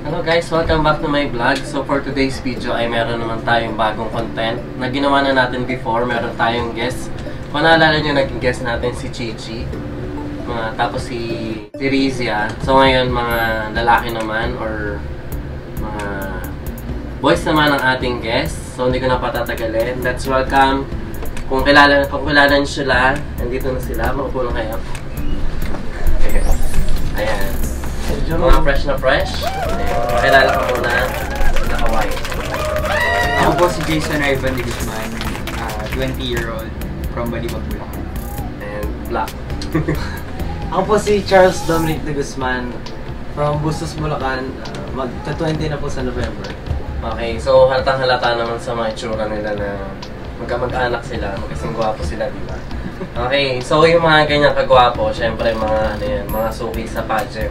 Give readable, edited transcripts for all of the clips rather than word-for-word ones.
Hello guys, welcome back to my vlog. So for today's video ay meron naman tayong bagong content na ginawa na natin before. Meron tayong guest. Kung naalala nyo, naging guest natin si Chichi. Tapos si Rizia. So ngayon mga lalaki naman or mga boys naman ang ating guest. So hindi ko na patatagalin. Let's welcome. Kung kilala nyo sila, nandito na sila. Makupo lang kayo. Ayan. Mga fresh na fresh. Pakilala ko muna. Naka-white. Ako po si Jason Ivan de Guzman, 20-year-old from Balibag, Bulacan. And black. Ako po si Charles Dominic de Guzman from Bustos, Bulacan. Magka-20 na po sa November. Okay, so halatang-halata naman sa mga itsura nila na magkamag-anak sila, magkasing gwapo sila, di ba? Okay, so yung mga ganyan kagwapo, syempre mga ano yan, mga suki sa pageant.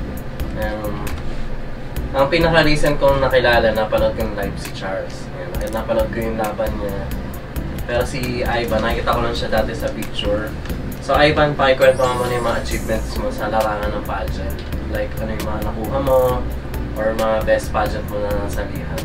Ang pinaka-recent kong nakilala, napanood ko yung live si Charles. Ayan, napanood ko yung laban niya. Pero si Ivan, nakikita ko lang siya dati sa picture. So Ivan, pakikwento mo muna yung mga achievements mo sa larangan ng pageant. Like ano yung mga nakuha mo, or mga best pageant mo na nasalihan.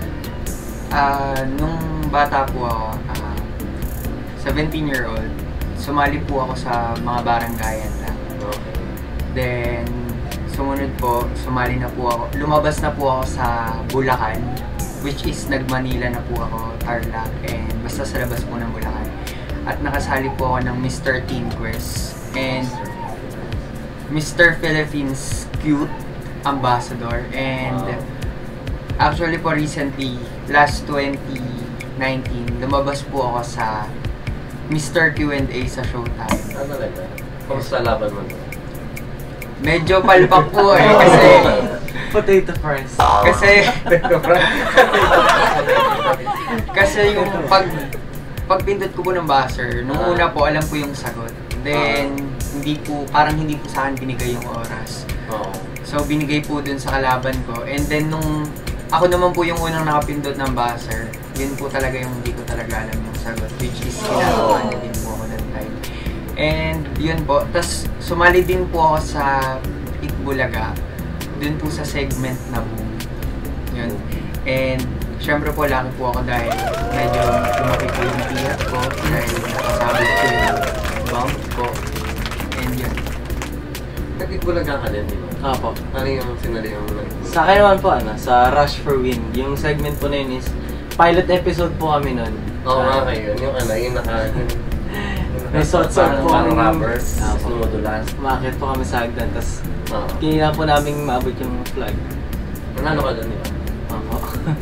Nung bata po ako, 17-year-old, sumali po ako sa mga baranggayan lang. Okay. Then, sumunod po, sumali na po ako, lumabas na po ako sa Bulacan, which is nag-Manila na po ako, Tarlac, and basta sa labas po ng Bulacan. At nakasali po ako ng Mr. Teen Quest and Mr. Philippines Cute Ambassador. And actually po recently, last 2019, lumabas po ako sa Mr. Q&A sa Showtime. Ano talaga? Kumusta laban mo doon? Medyo palpak po eh, kasi... Potato fries. Kasi yung pagpindot ko po ng buzzer, nung una po alam po yung sagot. Then, parang hindi po sa akin binigay yung oras. So, binigay po dun sa kalaban ko. And then, nung ako naman po yung unang nakapindot ng buzzer, yun po talaga yung hindi ko talaga alam yung sagot. Which is, ginagawa na din po ako that time. And yun po, tas sumali din po ako sa Itbulaga, dun po sa segment na boom. Yun. And syempre po laki po ako dahil medyo lumaki po yung tiyak ko, dahil nakasabit ko yung bump ko. And yun. Nag-Itbulaga ka din, di ba? Opo. Ano yung sinali yung Sa akin naman po, sa Rush for Win. Yung segment po na yun is, pilot episode po kami nun. Oo nga kayo, yung ano, yung may sort-sort po parang rubbers, lumudulas. Umakit po kami sa hagdan, tapos kinila po namin maabot yung flag. Nanalo ka doon, di ba? Opo.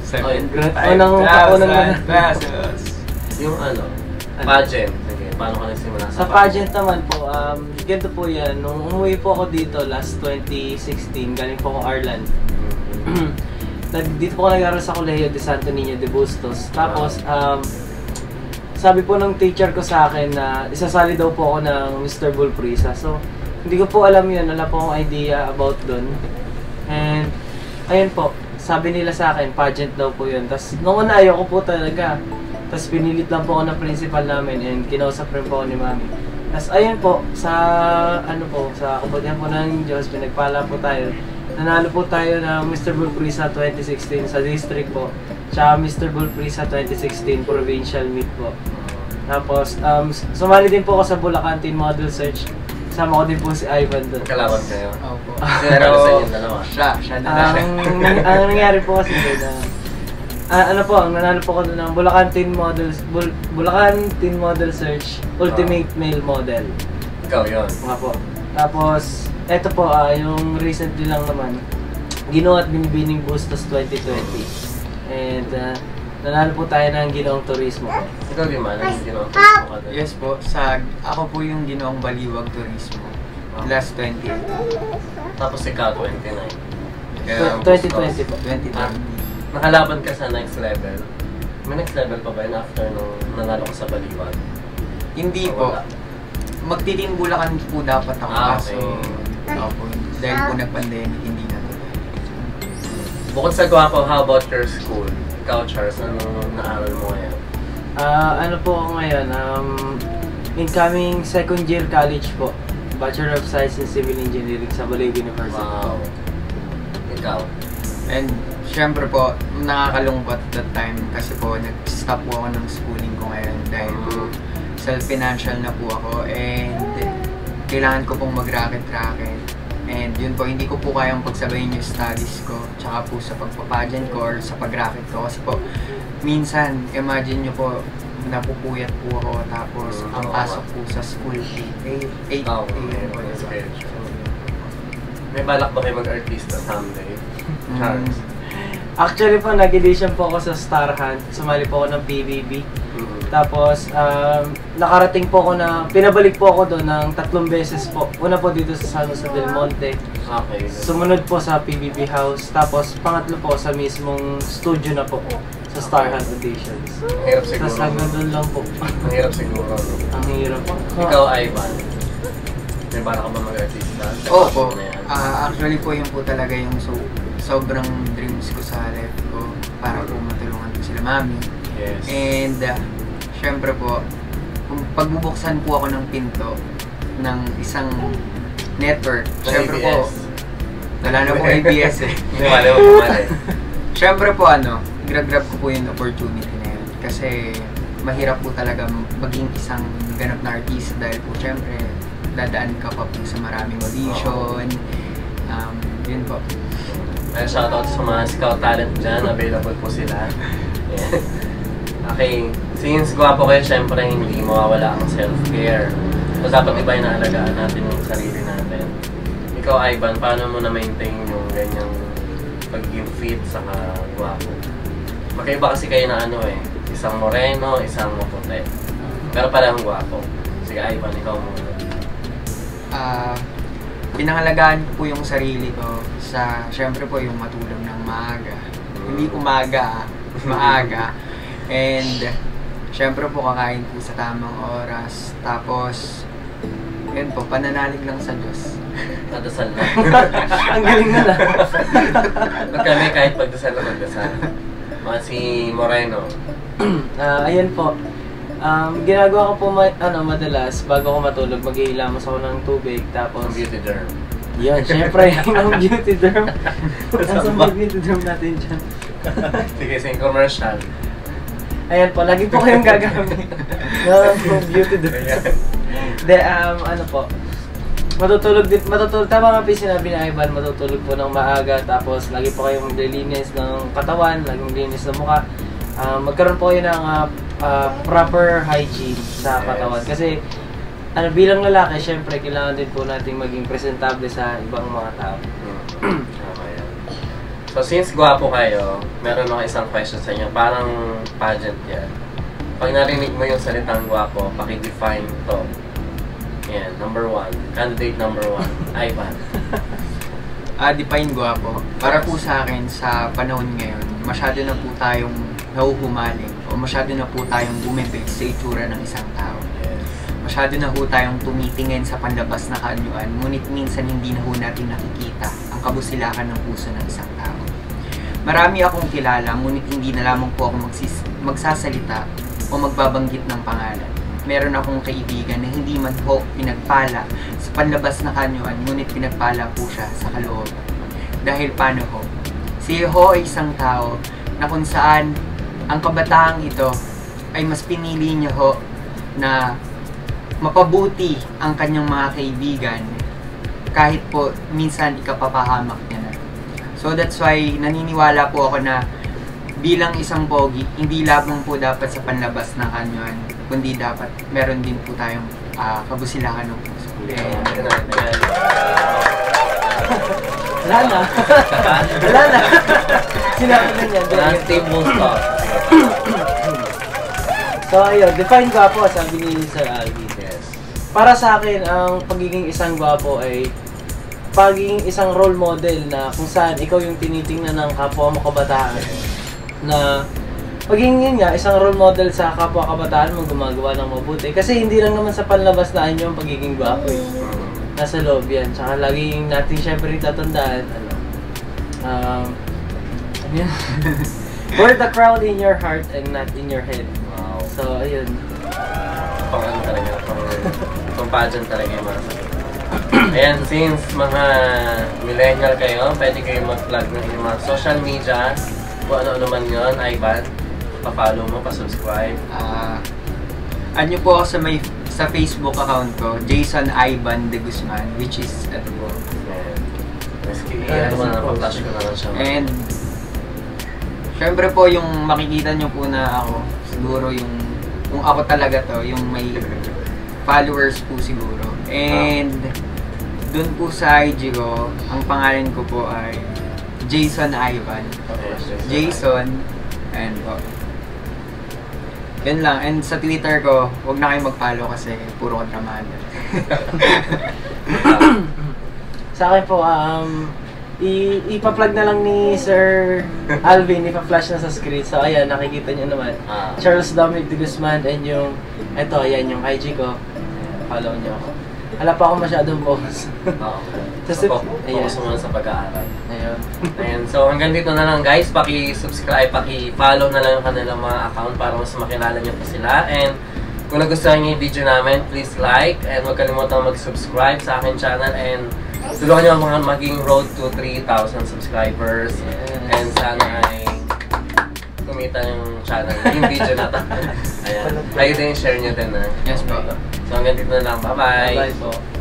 Unang pesos. Yung ano, pageant. Sige, paano ka nagsimula sa pageant naman po, ganito po yan. Nung umuwi po ako dito last 2016, galing po akong Ireland. Dito po ako nag-aral sa Colegio de Santo Niño de Bustos. Tapos, sabi po ng teacher ko sa akin na isasali daw po ako ng Mr. Bulprisa. So, hindi ko po alam yun. Wala po akong idea about dun. And, ayun po. Sabi nila sa akin, pageant daw po yun. Tapos, noong una ayoko po talaga. Tapos, pinilit lang po ako ng principal namin and kinausap rin po ako ni Mami. Tapos, ayun po, sa kabutihan po ng Diyos, pinagpala po tayo. Nanalo po tayo ng Mr. Bulprisa 2016 sa district po. Tsaka Mr. Bulprisa 2016 provincial meet po. Tapos, sumali din po ako sa Bulacan Teen Model Search. Kasama ko din po si Ivan doon. Kalaban kayo? Opo. Pero sa inyo dalawa? Siya na siya. Ang nangyari po kasi doon ang nanalo po ko doon ng Bulacan Teen Model Search Ultimate Male Model. Ikaw yun? Nga po. Tapos, eto po, yung recently lang naman, Ginawa at Binibining Bustos 2020. And nanalo po tayo ng Ginoong Turismo. Ikaw din man, ang Ginoong Turismo ka doon? Yes po, ako po yung Ginoong Baliwag Turismo. Last 2018. Tapos ikaw 29. 2020 po. 2020. Nakalaban ka sa next level. May next level pa ba yun after nung nanalo ko sa Baliwag? Hindi po. Magtiting Bulacan po dapat ako. Okay. Opo. Dahil po nag-pandemic, hindi na to. Bukod sa Gwapo, how about your school? Ikaw, Charles, anong naaral mo ngayon? Ano po ako ngayon? Incoming second year college po. Bachelor of Science in Civil Engineering sa Balay University. Wow. Ikaw? And syempre po, nakakalungkot that time kasi po nag-stop po ako ng schooling ko ngayon dahil po self-financial na po ako and kailangan ko pong mag-racket. And yun po, hindi ko po kayang pagsabayin yung studies ko tsaka po sa pagpapageant ko or sa pag-racket ko kasi po minsan, imagine nyo po, napupuyat po ako tapos ang pasok po sa school 8 a.m. May balak ba kayo mag-artista someday? Charles? Actually po, nag-audition po ako sa Star Hunt. Sumali po ako ng PBB. Tapos, nakarating po ako na, pinabalik po ako doon ng 3 beses po. Una po dito sa San Jose del Monte. Okay. Sumunod po sa PBB House. Tapos, pangatlo po sa mismong studio na po sa Star Hunt auditions. Hirap siguro. Tapos hanggang doon lang po. Ang hirap siguro. Ang hirap po. Ikaw, Ivan, may balak ka ba mag-artista? Opo. Actually po yun po talaga yung sobrang dreams ko sa life ko para po matulungan ko sila mami. Yes. And syempre po, kung pagbubuksan po ako ng pinto ng isang network, syempre po, wala na po ABS eh. Wala mo pumali. Syempre po grab ko po yung opportunity na yun. Kasi mahirap po talaga maging isang ganap na artist dahil po syempre dadaan ka pa po sa maraming audition. Yun po. Shoutout sa mga scout talent dyan, available po sila. Yeah. Okay, since gwapo kayo, syempre hindi mawawala ang self-care. So dapat iba yung naalagaan natin yung sarili natin. Ikaw, Ivan, paano mo na-maintain yung ganyang pagiging fit sa gwapo? Magkaiba kasi kayo na isang moreno, isang maputi. Pero parang gwapo. Sige, Ivan, ikaw muna. Pinangalagaan ko po yung sarili ko sa, syempre po, yung matulog ng maaga. Hindi umaga, maaga. And, syempre po, kakain po sa tamang oras. Tapos, yun po, pananalig lang sa Diyos. Nadasal na. Ang galing na lang. Huwag kami kahit pagdasal na magdasal. Si Moreno. Ayan po. Ginagawa ko po madalas, bago ako matulog, mag-iilamos ako ng tubig, tapos... Ang beauty derm. Yan, syempre, yung beauty derm. Nasaan ba beauty derm natin dyan? Sige, sa commercial. Ayan po, lagi po kayong gagamit ng beauty derm. De, po, matutulog, tama nga po yung sinabi ni Ivan, matutulog po ng maaga, tapos lagi po kayong maglilinis ng katawan, lagi maglilinis ng mukha. Magkaroon po kayo ng proper hygiene sa katawan. Kasi bilang lalaki, syempre kailangan din po nating maging presentable sa ibang mga tao. Okay. So since gwapo kayo, meron ako isang question sa inyo. Parang pageant yan. Pag narinig mo yung salitang gwapo, paki-define to. Yan, number 1. Candidate number 1. Ivan. Define gwapo. Para po sa akin, sa panahon ngayon, masyado na po tayong nahuhumaling o masyado na po tayong bumibig sa itsura ng isang tao. Masyado na po tayong tumitingin sa panlabas na kaanyuan, ngunit minsan hindi na po natin nakikita ang kabusilakan ng puso ng isang tao. Marami akong kilala, ngunit hindi na lamang po ako magsasalita o magbabanggit ng pangalan. Meron akong kaibigan na hindi man po pinagpala sa panlabas na kaanyuan, ngunit pinagpala po siya sa kalooban. Dahil paano ho? Si Ho ay isang tao na kung saan ang kabataang ito ay mas pinili niya ho na mapabuti ang kanyang mga kaibigan kahit po minsan ikapapahamak niya na. So that's why naniniwala po ako na bilang isang pogi, hindi lamang po dapat sa panlabas ng kanyon, kundi dapat meron din po tayong kabusilakan ng puso. Wala na. Wala na. Sinabi na niya. Non-stable thought. So ayun, define gwapo, sabi ni Sir Alvin. Yes. Para sa akin, ang pagiging isang gwapo ay pagiging isang role model na kung saan ikaw yung tinitingnan ng kapwa mo kabataan. Na pagiging yun nga, isang role model sa kapwa kabataan mo gumagawa ng mabuti. Kasi hindi lang naman sa panlabas na yung pagiging gwapo eh. Nasa loob yan. Tsaka laging natin syempre tatandaan, wear the crown in your heart and not in your head. Wow. So, ayun. Pang ano talaga, pang pageant talaga yung mga sagot. Ayan, since mga millennial kayo, pwede kayo mag-plug ng inyong mga social media. Kung ano-ano man yun, Ivan. Pa-follow mo, pa-subscribe. Ano po ako sa Facebook account ko, Jason Ivan de Guzman, which is ito po. Ano man, pa-flash ko na lang siya. And syempre po yung makikita nyo po na ako, siguro yung kung ako talaga to, yung may followers po siguro. And dun po sa IG ko, ang pangalan ko po ay Jason Ivan. Jason, and po. Yan lang. And sa Twitter ko, huwag na kayo mag-follow kasi puro kontramahan. Sa akin po, ipa-plug na lang ni Sir Alvin, ipa-flash na sa screen. So ayan, nakikita niyo naman. Charles Dominic de Guzman, and yung, eto, ayan yung IG ko. Follow niyo ako. Wala pa ako masyadong post. So, focus mo sa pag-aaral. Ayun. So hanggang dito na lang guys. Paki-subscribe, paki-follow na lang yung kanilang mga account para mas makilala niyo pa sila. And kung nagustuhan niyo yung video namin, please like and huwag kalimutan mag-subscribe sa akin channel and tulungan niyo ang maging road to 3,000 subscribers. And sana ay kumita yung channel, yung video na ito. Ayan. Kayo din, share nyo din. Yes po. So hanggang dito na lang. Bye-bye. Bye po.